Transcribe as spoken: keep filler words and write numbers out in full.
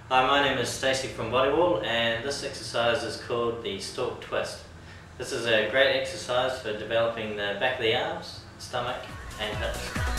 Hi, my name is Stacey from Bodywall, and this exercise is called the Stalk Twist. This is a great exercise for developing the back of the arms, stomach and hips.